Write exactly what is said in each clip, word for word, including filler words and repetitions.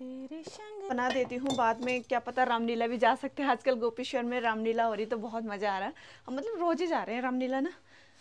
तेरे संग बना देती हूँ, बाद में क्या पता रामलीला भी जा सकते हैं। आजकल गोपेश्वर में रामलीला हो रही तो बहुत मज़ा आ रहा है। हम मतलब रोज ही जा रहे हैं रामलीला ना।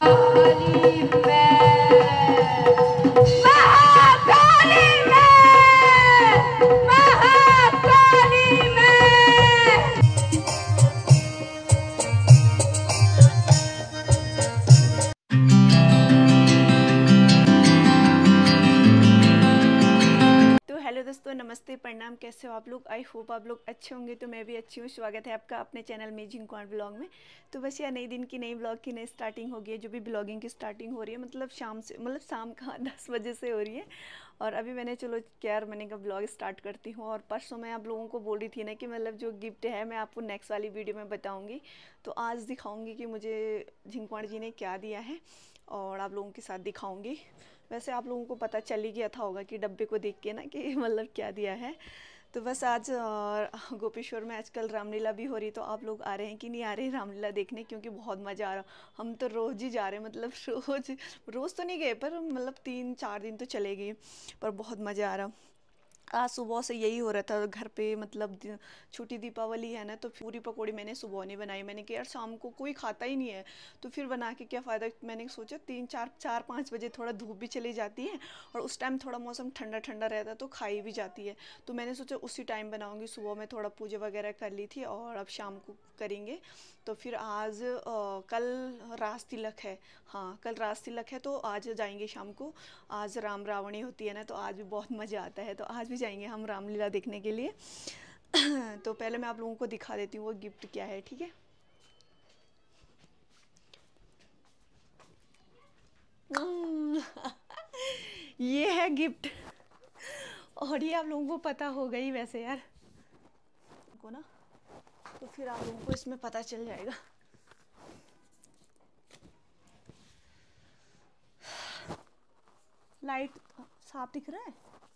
हेलो दोस्तों, नमस्ते, प्रणाम। कैसे हो आप लोग? आई होप आप लोग अच्छे होंगे। तो मैं भी अच्छी हूँ। स्वागत है आपका अपने चैनल में झिंकवाड़ ब्लॉग में। तो बस यार नई दिन की नई ब्लॉग की नई स्टार्टिंग हो गई है। जो भी ब्लॉगिंग की स्टार्टिंग हो रही है मतलब शाम से, मतलब शाम का दस बजे से हो रही है। और अभी मैंने चलो यार मैंने कहा ब्लॉग स्टार्ट करती हूँ। और परसों मैं आप लोगों को बोल रही थी ना कि मतलब जो गिफ्ट है मैं आपको नेक्स्ट वाली वीडियो में बताऊँगी। तो आज दिखाऊँगी कि मुझे झिंकवाड़ जी ने क्या दिया है और आप लोगों के साथ दिखाऊँगी। वैसे आप लोगों को पता चल ही गया था होगा कि डब्बे को देख के ना कि मतलब क्या दिया है। तो बस आज गोपेश्वर में आजकल रामलीला भी हो रही, तो आप लोग आ रहे हैं कि नहीं आ रहे हैं रामलीला देखने? क्योंकि बहुत मज़ा आ रहा। हम तो रोज़ ही जा रहे हैं, मतलब रोज़ रोज़ तो नहीं गए पर मतलब तीन चार दिन तो चले गए, पर बहुत मज़ा आ रहा। आज सुबह से यही हो रहा था घर पे, मतलब छोटी दीपावली है ना, तो पूरी पकौड़ी मैंने सुबह नहीं बनाई। मैंने कहा यार शाम को कोई खाता ही नहीं है तो फिर बना के क्या फ़ायदा। मैंने सोचा तीन चार चार पाँच बजे थोड़ा धूप भी चली जाती है और उस टाइम थोड़ा मौसम ठंडा ठंडा रहता है तो खाई भी जाती है। तो मैंने सोचा उसी टाइम बनाऊँगी। सुबह में थोड़ा पूजा वगैरह कर ली थी और अब शाम को करेंगे। तो फिर आज आ, कल रास तिलक है। हाँ कल रास तिलक है तो आज जाएंगे शाम को। आज राम रावणी होती है ना, तो आज भी बहुत मज़ा आता है। तो आज भी जाएंगे हम रामलीला देखने के लिए। तो पहले मैं आप लोगों को दिखा देती हूँ वो गिफ्ट क्या है, ठीक है। ये है गिफ्ट और ये आप लोगों को पता हो गई वैसे यार को ना, तो फिर आप लोगों को इसमें पता चल जाएगा। लाइट साफ दिख रहा है?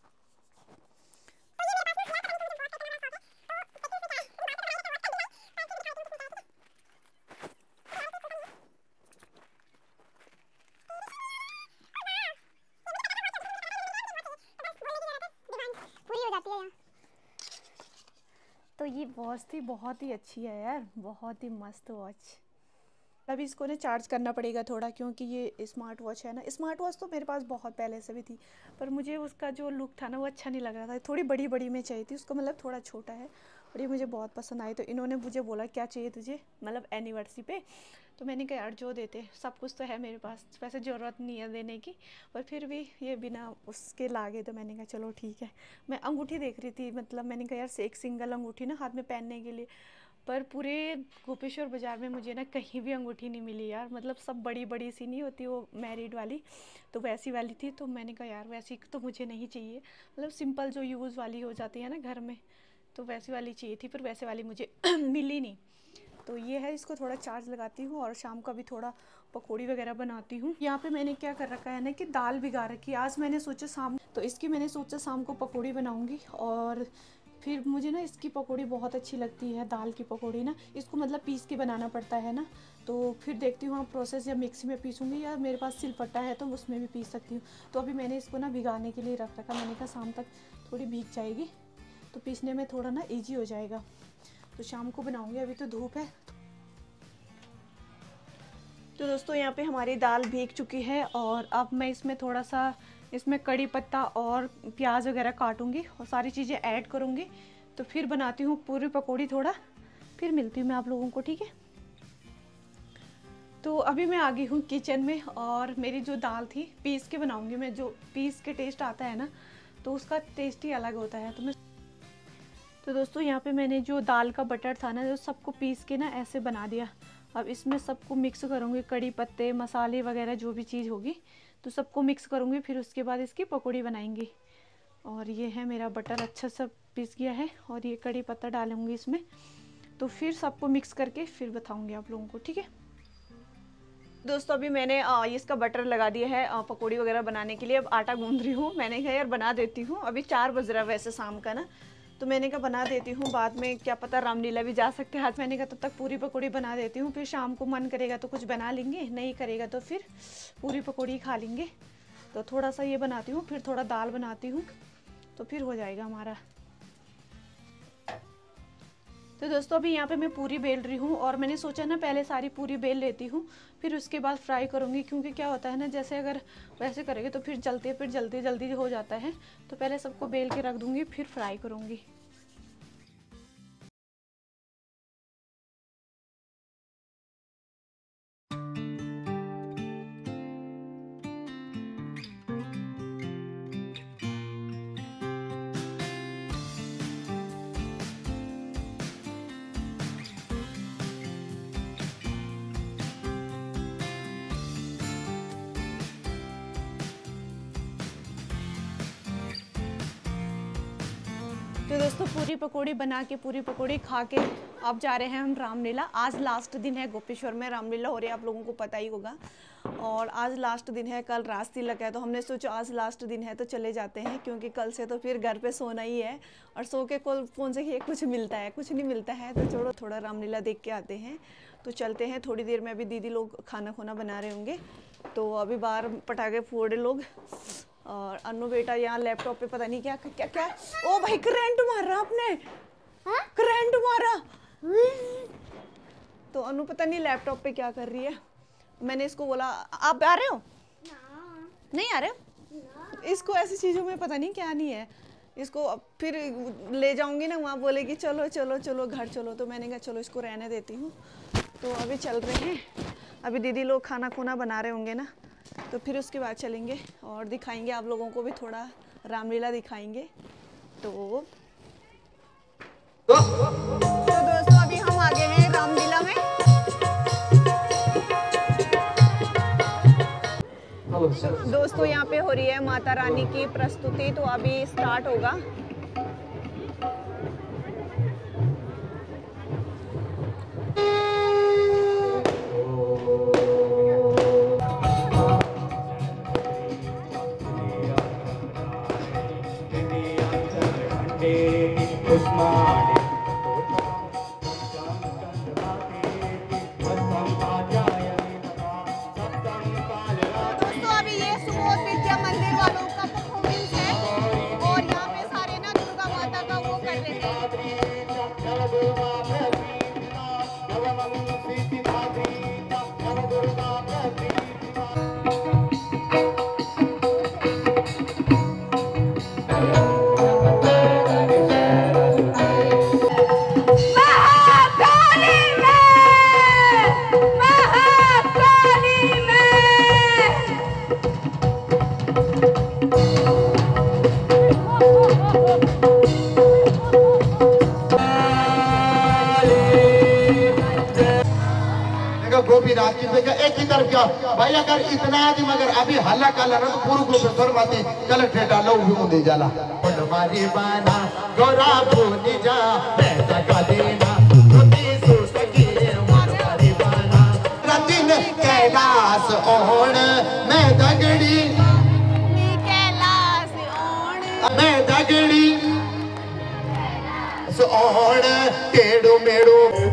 तो ये वॉच थी, बहुत ही अच्छी है यार, बहुत ही मस्त वॉच। अभी इसको ना चार्ज करना पड़ेगा थोड़ा, क्योंकि ये स्मार्ट वॉच है ना। स्मार्ट वॉच तो मेरे पास बहुत पहले से भी थी, पर मुझे उसका जो लुक था ना वो अच्छा नहीं लग रहा था। थोड़ी बड़ी बड़ी में चाहिए थी उसको, मतलब थोड़ा छोटा है और ये मुझे बहुत पसंद आई। तो इन्होंने मुझे बोला क्या चाहिए तुझे, मतलब एनिवर्सरी पे। तो मैंने कहा यार जो देते, सब कुछ तो है मेरे पास, वैसे ज़रूरत नहीं है देने की, पर फिर भी ये बिना उसके लागे तो मैंने कहा चलो ठीक है। मैं अंगूठी देख रही थी, मतलब मैंने कहा यार एक सिंगल अंगूठी ना हाथ में पहनने के लिए, पर पूरे गोपेश्वर बाज़ार में मुझे ना कहीं भी अंगूठी नहीं मिली यार। मतलब सब बड़ी बड़ी सी नहीं होती वो मैरिड वाली, तो वैसी वाली थी। तो मैंने कहा यार वैसी तो मुझे नहीं चाहिए, मतलब सिंपल जो यूज़ वाली हो जाती है ना घर में, तो वैसी वाली चाहिए थी, पर वैसे वाली मुझे मिली नहीं। तो ये है, इसको थोड़ा चार्ज लगाती हूँ और शाम का भी थोड़ा पकौड़ी वगैरह बनाती हूँ। यहाँ पे मैंने क्या कर रखा है ना कि दाल भिगा रखी है। आज मैंने सोचा शाम, तो इसकी मैंने सोचा शाम को पकौड़ी बनाऊँगी। और फिर मुझे ना इसकी पकौड़ी बहुत अच्छी लगती है, दाल की पकौड़ी ना। इसको मतलब पीस के बनाना पड़ता है ना, तो फिर देखती हूँ प्रोसेस, या मिक्सी में पीसूँगी या मेरे पास सिलपट्टा है तो उसमें भी पीस सकती हूँ। तो अभी मैंने इसको ना भिगाने के लिए रख रखा। मैंने कहा शाम तक थोड़ी भीग जाएगी तो पीसने में थोड़ा ना ईजी हो जाएगा। तो शाम को बनाऊँगी, अभी तो धूप है। तो दोस्तों यहाँ पे हमारी दाल भीग चुकी है और अब मैं इसमें थोड़ा सा, इसमें कड़ी पत्ता और प्याज वगैरह काटूंगी और सारी चीज़ें ऐड करूँगी। तो फिर बनाती हूँ पूरी पकौड़ी थोड़ा, फिर मिलती हूँ मैं आप लोगों को, ठीक है। तो अभी मैं आ गई हूँ किचन में और मेरी जो दाल थी पीस के बनाऊँगी मैं। जो पीस के टेस्ट आता है ना तो उसका टेस्ट ही अलग होता है। तो मैं तो दोस्तों यहाँ पे मैंने जो दाल का बटर था ना, जो सबको पीस के ना ऐसे बना दिया। अब इसमें सबको मिक्स करूँगी, कड़ी पत्ते मसाले वगैरह जो भी चीज़ होगी तो सबको मिक्स करूँगी। फिर उसके बाद इसकी पकौड़ी बनाएंगी। और ये है मेरा बटर अच्छा सा पीस गया है और ये कड़ी पत्ता डालूँगी इसमें। तो फिर सबको मिक्स करके फिर बताऊँगी आप लोगों को, ठीक है। दोस्तों अभी मैंने आ, इसका बटर लगा दिया है आ, पकौड़ी वगैरह बनाने के लिए। अब आटा गूंद रही हूँ। मैंने कहा यार बना देती हूँ, अभी चार बज रहा है वैसे शाम का ना, तो मैंने कहा बना देती हूँ, बाद में क्या पता रामलीला भी जा सकते हैं। आज मैंने कहा तब तक पूरी पकौड़ी बना देती हूँ, फिर शाम को मन करेगा तो कुछ बना लेंगे, नहीं करेगा तो फिर पूरी पकौड़ी खा लेंगे। तो थोड़ा सा ये बनाती हूँ, फिर थोड़ा दाल बनाती हूँ, तो फिर हो जाएगा हमारा। तो दोस्तों अभी यहाँ पे मैं पूरी बेल रही हूँ और मैंने सोचा ना पहले सारी पूरी बेल लेती हूँ, फिर उसके बाद फ्राई करूँगी, क्योंकि क्या होता है ना, जैसे अगर वैसे करेंगे तो फिर जलते फिर जल्दी जल्दी हो जाता है। तो पहले सबको बेल के रख दूँगी, फिर फ्राई करूँगी। तो दोस्तों पूरी पकौड़ी बना के, पूरी पकौड़ी खा के अब जा रहे हैं हम रामलीला। आज लास्ट दिन है, गोपेश्वर में रामलीला हो रही है, आप लोगों को पता ही होगा। और आज लास्ट दिन है, कल रास तिलक है, तो हमने सोचा आज लास्ट दिन है तो चले जाते हैं, क्योंकि कल से तो फिर घर पे सोना ही है। और सो के कौन कौन से ये कुछ मिलता है, कुछ नहीं मिलता है। तो छोड़ो, थोड़ा रामलीला देख के आते हैं। तो चलते हैं, थोड़ी देर में अभी दीदी लोग खाना खोना बना रहे होंगे, तो अभी बाहर पटाखे फोड़े लोग। और अनु बेटा यहाँ लैपटॉप पे पता नहीं क्या क्या क्या। ओ भाई करंट मारा आपने, करंट मारा। तो अनु पता नहीं लैपटॉप पे क्या कर रही है। मैंने इसको बोला आप आ रहे हो ना? नहीं आ रहे हो? इसको ऐसी चीज़ों में पता नहीं क्या नहीं है। इसको फिर ले जाऊंगी ना वहाँ, बोलेगी चलो चलो चलो घर चलो। तो मैंने कहा चलो इसको रहने देती हूँ। तो अभी चल रहे हैं, अभी दीदी लोग खाना खुना बना रहे होंगे ना, तो फिर उसके बाद चलेंगे और दिखाएंगे आप लोगों को भी, थोड़ा रामलीला दिखाएंगे। तो तो दोस्तों अभी हम आ गए हैं रामलीला में। दोस्तों यहाँ पे हो रही है माता रानी की प्रस्तुति, तो अभी स्टार्ट होगा। एक ही तरफ क्या भाई, अगर इतना आदमी अगर अभी हल्ला कर रहा तो पूरा प्रोफेसर बातें कलेक्ट्रेट डालो भी दे जाला। हमारी बाना गोरा भूनी जा पैसा का देना तुझे सोच के हमारी बाना रतिन कैलाश ओण मैं दगड़ी कैलाश ओण मैं दगड़ी सोण टेड़ो मेड़ो